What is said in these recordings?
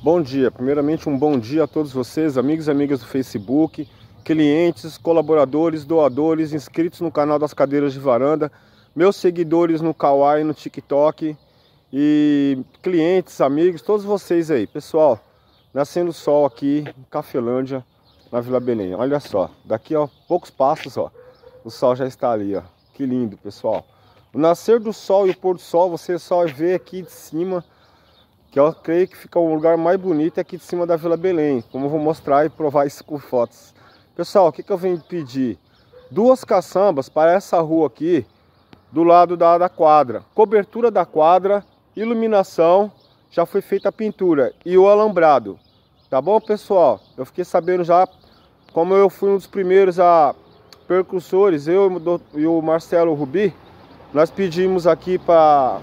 Bom dia, primeiramente um bom dia a todos vocês, amigos e amigas do Facebook, clientes, colaboradores, doadores, inscritos no canal das Cadeiras de Varanda, meus seguidores no Kawaii, no TikTok e clientes, amigos, todos vocês aí. Pessoal, nascendo sol aqui em Cafelândia, na Vila Belém. Olha só, daqui a poucos passos, ó, o sol já está ali, ó. Que lindo, pessoal. O nascer do sol e o pôr do sol, você só vê aqui de cima, que eu creio que fica o lugar mais bonito aqui de cima da Vila Belém, como eu vou mostrar e provar isso com fotos. Pessoal, o que eu venho pedir? 2 caçambas para essa rua aqui, do lado da quadra. Cobertura da quadra, iluminação, já foi feita a pintura e o alambrado. Tá bom, pessoal? Eu fiquei sabendo já, como eu fui um dos primeiros percursores, eu e o Marcelo Rubi, nós pedimos aqui para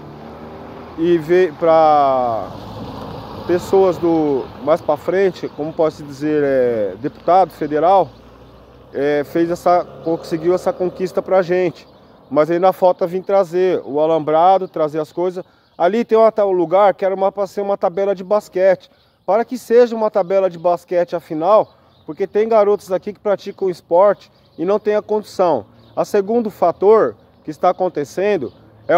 pessoas mais para frente, como posso dizer, deputado federal, conseguiu essa conquista pra gente, mas ainda falta vir trazer o alambrado, trazer as coisas. Ali tem um lugar que era para ser uma tabela de basquete, para que seja uma tabela de basquete afinal, porque tem garotos aqui que praticam esporte e não tem a condição. O segundo fator que está acontecendo é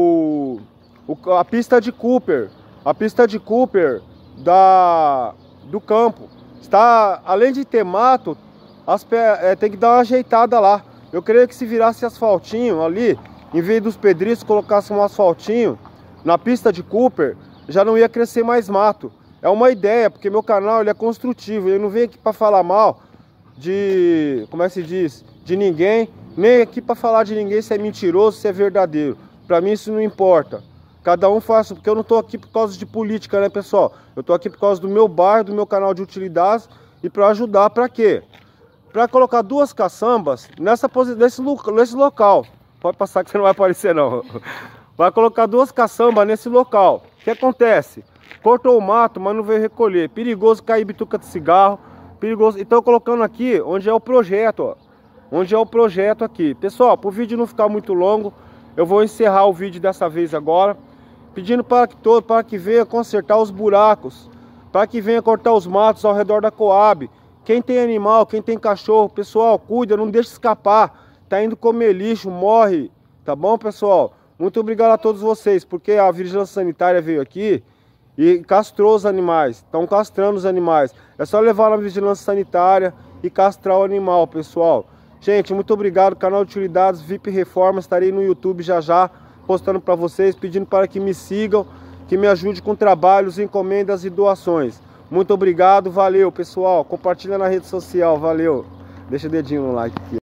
a pista de Cooper. A pista de Cooper do campo está, além de ter mato, tem que dar uma ajeitada lá. Eu creio que se virasse asfaltinho ali, em vez dos pedriscos, colocasse um asfaltinho na pista de Cooper, já não ia crescer mais mato. É uma ideia, porque meu canal ele é construtivo, eu não venho aqui para falar mal de, como é que se diz, de ninguém, nem aqui para falar de ninguém se é mentiroso, se é verdadeiro. Para mim isso não importa. Cada um faz, porque eu não estou aqui por causa de política, né, pessoal? Eu estou aqui por causa do meu bairro, do meu canal de utilidades e para ajudar, para quê? Para colocar 2 caçambas nesse local. Pode passar que você não vai aparecer, não. Vai colocar 2 caçambas nesse local. O que acontece? Cortou o mato, mas não veio recolher. Perigoso cair bituca de cigarro. Perigoso. Então colocando aqui onde é o projeto, ó. Onde é o projeto aqui. Pessoal, para o vídeo não ficar muito longo, eu vou encerrar o vídeo dessa vez agora, pedindo para que venha consertar os buracos, para que venha cortar os matos ao redor da Coab. Quem tem animal, quem tem cachorro, pessoal, cuida, não deixa escapar. Tá indo comer lixo, morre. Tá bom, pessoal? Muito obrigado a todos vocês, porque a vigilância sanitária veio aqui e castrou os animais. Estão castrando os animais. É só levar na vigilância sanitária e castrar o animal, pessoal. Gente, muito obrigado. Canal de Utilidades VIP Reforma. Estarei no YouTube já postando para vocês, pedindo para que me sigam, que me ajude com trabalhos, encomendas e doações. Muito obrigado, valeu, pessoal. Compartilha na rede social, valeu. Deixa o dedinho no like aqui.